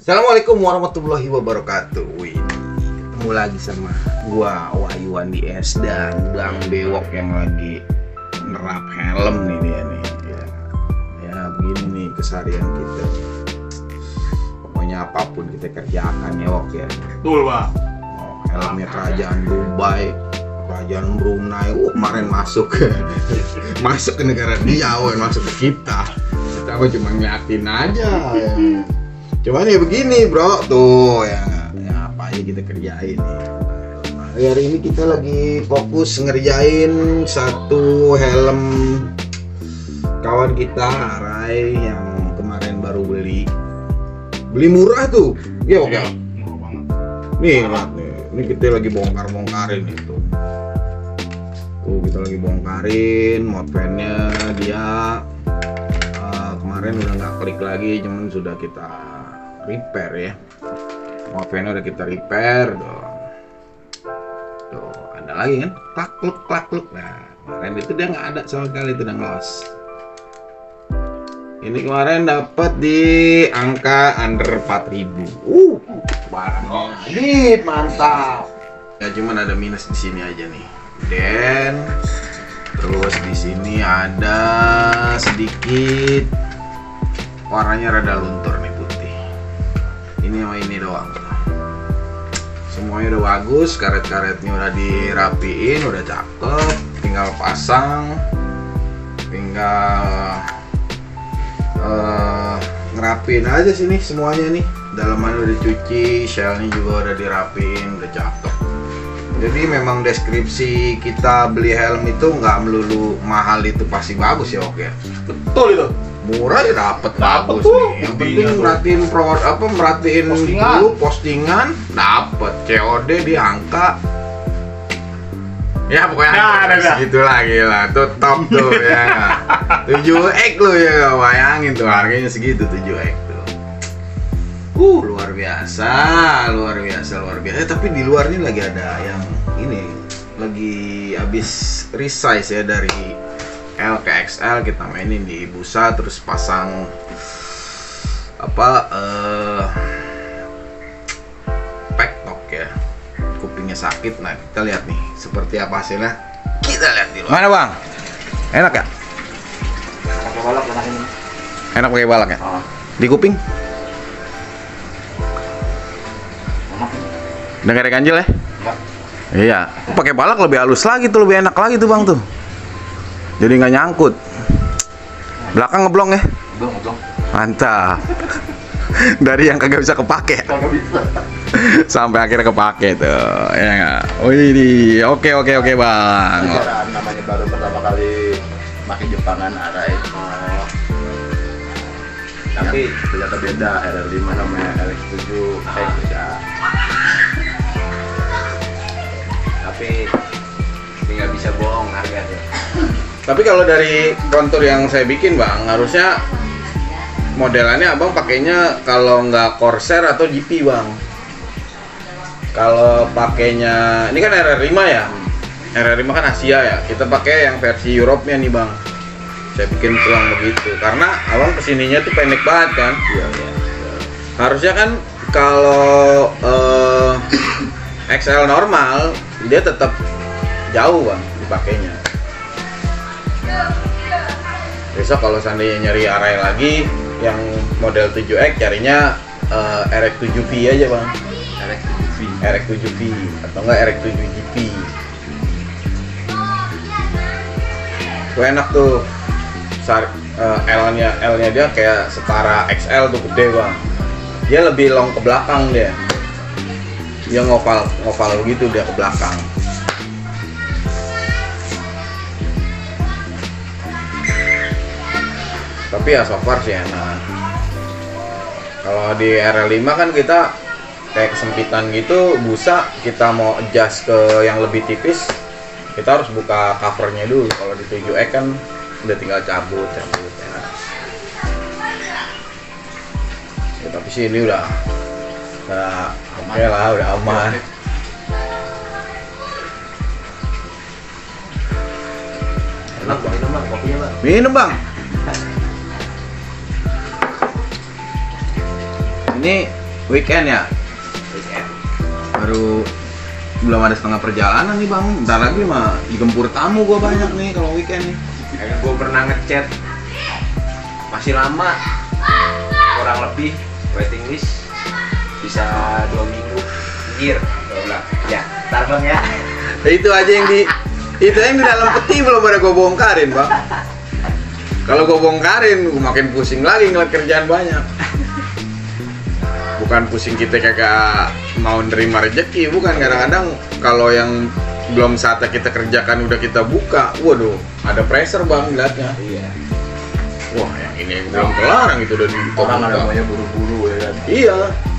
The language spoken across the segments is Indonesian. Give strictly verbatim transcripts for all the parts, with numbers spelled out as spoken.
Assalamualaikum warahmatullahi wabarakatuh. Wih, ketemu lagi sama gua Wahyu Andi S dan Bang Bewok yang lagi nerap helm nih dia nih. Ya, ya begini nih keseharian kita. Pokoknya apapun kita kerjakan ya Wok ya. Betul Bang. Oh, helmnya kerajaan Dubai, kerajaan Brunei. Oh, kemarin masuk masuk ke negara dia, oh, masuk ke kita. Kita mah cuma ngeliatin aja. Ya. Cuman ya begini bro, tuh ya, ya apa aja kita kerjain nih. Nah, hari ini kita lagi fokus ngerjain satu helm kawan kita Rai yang kemarin baru beli. Beli murah tuh, ya oke. Ya, murah banget. Nih lihat nih, ini kita lagi bongkar-bongkarin itu. Tuh kita lagi bongkarin modpennya dia. Uh, kemarin udah nggak klik lagi, cuman sudah kita repair ya. Modpennya udah kita repair dong. Tuh ada lagi kan? Klakluk klakluk. Nah kemarin itu dia nggak ada sama sekali, itu udah ngelos. Ini kemarin dapat di angka under empat ribu. Uh, barangnya adit, mantap. Ya cuman ada minus di sini aja nih. Dan terus di sini ada sedikit warnanya rada luntur nih, putih. Ini sama ini doang. Semuanya udah bagus, karet-karetnya udah dirapiin, udah cakep, tinggal pasang, tinggal uh, ngerapin aja sini semuanya nih. Dalamannya udah dicuci, shellnya juga udah dirapiin, udah cakep. Jadi memang deskripsi kita beli helm itu nggak melulu mahal itu pasti bagus ya, oke? Betul itu. Murah ya dapet Dapet bagus tuh. nih. Yang penting merhatiin pro apa merhatiin Postingan. dulu postingan dapet C O D di angka. Ya pokoknya Ya, ada, ada. segitu lagi lah. Tuh top tuh ya. tujuh X lu ya, bayangin tuh harganya segitu tujuh X tuh. Uh, luar biasa, luar biasa, luar biasa. Eh, tapi di luar ini lagi ada yang ini lagi habis resize ya dari L ke X L, kita mainin di busa terus pasang apa eh backlock ya, kupingnya sakit. Nah kita lihat nih seperti apa hasilnya, kita lihat di luar. Mana bang? Enak ya? Pakai balak enak ini. Enak pakai balak ya? Ah, Di kuping? enak ini. Udah gak ada ganjil ya? Enggak. Iya, pakai balak lebih halus lagi tuh, lebih enak lagi tuh bang tuh. Jadi nggak nyangkut. Belakang ngeblong ya? Belum, belum. Mantap. Dari yang kagak bisa kepake Kagak bisa. sampai akhirnya kepake tuh. Ya nggak? Wih, oke oke oke bang. Cara namanya baru pertama kali pakai Jepangan Arai. Oh. Tapi ternyata beda, R R lima sama R X tujuh eh beda. Tapi nggak bisa bohong harganya. Tapi kalau dari kontur yang saya bikin bang, harusnya modelannya abang pakainya kalau nggak Corsair atau G P bang. Kalau pakainya, ini kan R R lima ya, R R lima kan Asia ya. Kita pakai yang versi Europe-nya nih bang. Saya bikin tulang begitu, karena abang kesininya tuh pendek banget kan. Iya, iya. Harusnya kan kalau eh, X L normal dia tetap jauh bang dipakainya. Besok kalau seandainya nyari Arai lagi yang model tujuh X, carinya uh, R X tujuh V aja bang. R X tujuh V. R X tujuh V atau enggak R X tujuh G P. Itu enak tuh. Sar, uh, L-nya L-nya dia kayak setara X L tuh, gede bang. Dia lebih long ke belakang dia. Dia ngoval ngoval gitu dia ke belakang. Tapi ya so far sih enak. Kalau di R L lima kan kita kayak kesempitan gitu, busa kita mau adjust ke yang lebih tipis, kita harus buka covernya dulu. Kalau di tujuh X kan udah tinggal cabut cabut enak. Ya, tapi sih ini udah udah oke lah, udah aman. Enak bang, minum bang, kopinya bang. Minum bang. Ini weekend ya? Weekend. Baru belum ada setengah perjalanan nih bang. Bentar lagi mah digempur tamu gua banyak nih kalau weekend nih. Kayaknya gue pernah ngechat masih lama, kurang lebih waiting list bisa dua minggu. Anjir, gue bilang ya, ntar bang ya. Itu aja yang di itu yang di dalam peti belum ada gua bongkarin bang. Kalau gua bongkarin, gua makin pusing lagi ngeliat kerjaan banyak. Bukan pusing kita kagak mau nerima rezeki, bukan. Kadang-kadang kalau yang belum saatnya kita kerjakan udah kita buka, waduh, ada pressure bang liatnya. Iya. Wah, yang ini yang belum kelar, yang itu udah di Orang ada namanya buru-buru ya kan. Iya.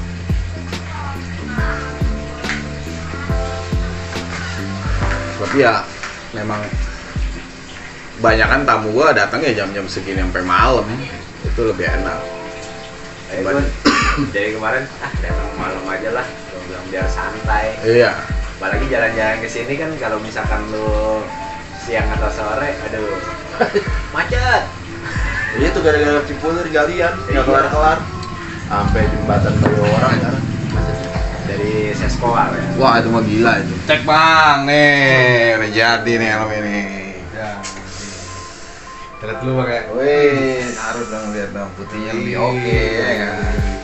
Tapi ya memang banyakan tamu gua datang ya jam-jam segini sampai malam, itu lebih enak. Eh, gua, jadi kemarin ah datang malam aja lah, gua bilang biar santai. Iya. Apalagi jalan-jalan ke sini kan kalau misalkan lu siang atau sore, aduh macet. Iya tuh gara-gara Cipulir galian, Iya. nggak kelar-kelar. Sampai jembatan Bayoran kan. Dari Seskoal ya. Wah itu mah gila itu. Cek bang, nih udah jadi nih helm ini. Ya. Lihat dulu bang ya. Wih, harus dong lihat dong putihnya lebih oke ya kan.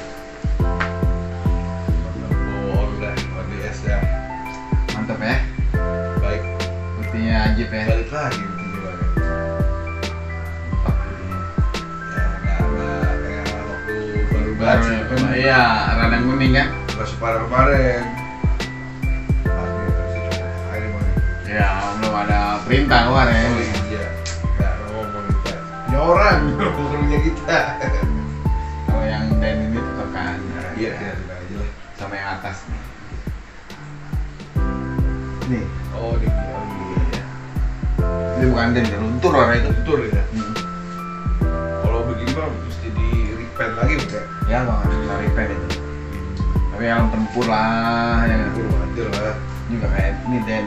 Oh udah, O D S ya. Mantap ya, Baik. putihnya ajib ya. Balik lagi begini bang. Ya nggak nggak kayak waktu baru Baru baca kan. iya, radang kuning kan. Nggak separah kemarin. Tapi terus itu akhirnya bang. Ya belum ada perintah kemarin. Oh iya. Nggak ngomong kita. Ini orang ngomongnya kita. Kalau yang den ini tekan. Iya ya aja lah. Sama yang atas nih. Nih, Oh di oh, iya. ini bukan den, ya, luntur warna itu. Betul ya. Hmm. Kalau begini bang mesti di repaint lagi bang ya. Ya bang, harus kita repaint itu. Tapi yang tempur lah, yang Aku wajar lah. juga kayak ini den.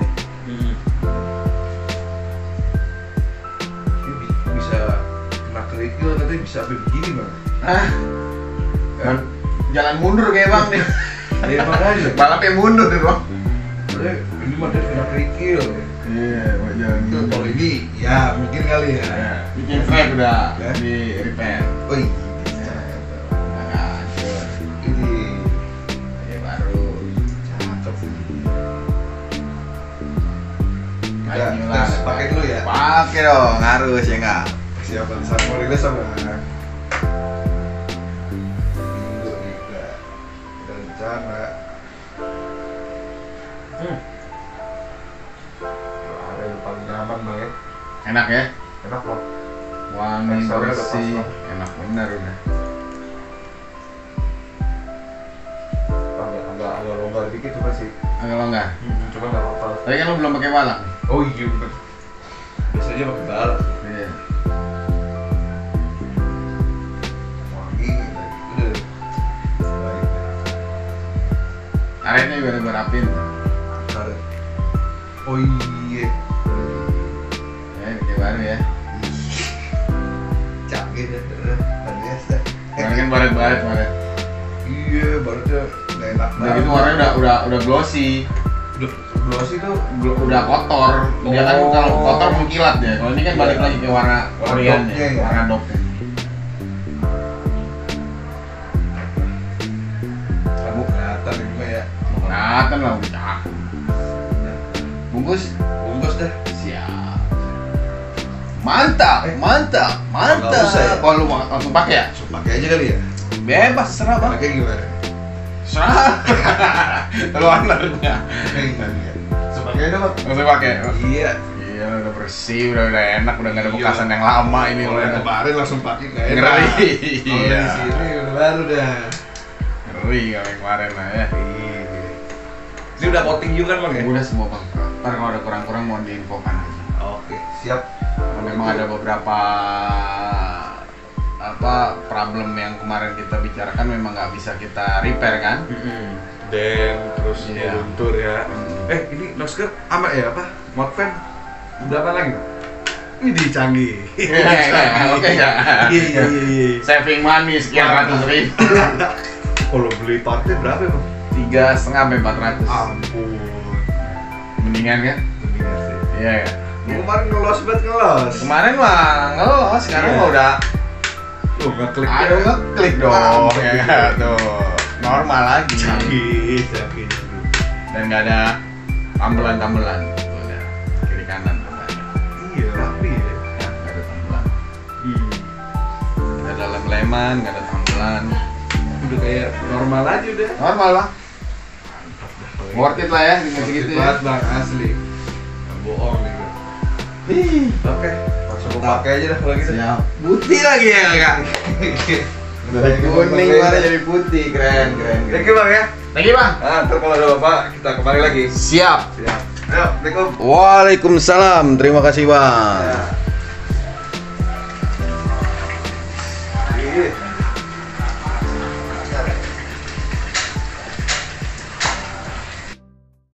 Ini bi- bisa kena kerikil tapi bisa sampai begini bang. Ah, kan jalan mundur kayak bang nih. Ya makanya. Balapnya mundur nih bang. Soalnya ini mah dari kena kerikil. Iya, buat jalan Itu mundur. kalau ini ya mungkin kali ya. Ya, bikin frame udah Ya. di repair. Oh iya. Udah hancur. Ini Ya baru. cakep. Ayo, Ya, inilah. terus pakai dulu ya. Pakai dong, harus ya enggak? Persiapan Sarmorila sama Minggu juga ada rencana. Hmm. Ada yang paling nyaman bang ya. Enak ya? Enak loh. Wangi Teksturnya udah bersih, pas, enak bener udah. Agak agak agak longgar dikit cuma sih. Agak longgar. Cuma nggak apa-apa. Tapi kan lu belum pakai walak nih. Oh iya bener. Biasanya pakai balak. Iya. Wangi udah. Baik. Karetnya juga udah gue rapin. Karet. Oh iya. Ya, ini kayak baru ya. Canggih deh. Alias dah. Kemarin kan baret-baret kemarin. Iya, barunya nggak enak Udah gitu warnanya udah udah udah glossy. Udah glossy tuh. Glo- udah kotor. Dia kan Oh. kalau kotor mengkilat ya. Kalau ini kan balik Iya. lagi ke warna Warna Koreanya, dopnya ya. warna dopnya. Kamu kelihatan ini mah ya. Kelihatan lah udah cakep. Bungkus? Bungkus dah. Siap. Mantap, Eh. mantap, mantap. Nggak usah ya? Kalau lu mau langsung pakai ya? Langsung pakai aja kali ya. Bebas, serah bang. Pakai gimana? Serah. Lu ownernya. Iya. Langsung pakai aja bang. Langsung pakai. Iya. Iya, udah bersih, udah udah enak, udah nggak ada Iya. bekasan yang lama ini. Kalau yang kemarin langsung pakai nggak enak. Ngeri. Kalau Iya. di sini udah baru dah. Ngeri kalau yang kemarin lah ya. Iya. Ini udah coating juga kan bang ya? Udah semua bang. Ntar kalau ada kurang-kurang mau diinfokan aja. Oke, siap. Memang ada beberapa apa problem yang kemarin kita bicarakan memang nggak bisa kita repair kan? Dan terus Iya. luntur ya. Hmm. Eh ini Nosker ama ya apa? Modfan udah apa lagi? Ini canggih. Oke ya. Iya iya iya. Saving money sekian ratus ribu. Kalau beli partnya berapa bang? Tiga setengah sampai empat ratus. Ampun. Mendingan kan? Mendingan sih. Iya ya. Gua kemarin ngelos banget ngelos. Kemarin mah ngelos, sekarang Iya. mah udah Tuh ngeklik. aduh ngeklik dong ya tuh normal lagi Canggih, canggih. dan nggak ada tambelan-tambelan tuh ada kiri kanan katanya Iya rapi ya. ya nggak ada tambelan Hmm. nggak ada lem-leman nggak ada tambelan Udah kayak normal aja udah. normal lah worth it lah ya dengan Worth segitu it ya banget bang asli. Nggak bohong nih gua. Hih, Oke, langsung gua pakai aja dah kalau gitu. siap putih lagi ya kak dari kuning malah jadi putih keren keren Thank keren you bang ya. thank you bang Nah, ntar kalau ada apa kita kembali lagi. siap Siap. Ayo, Assalamualaikum. Waalaikumsalam terima kasih bang Ya. Iya.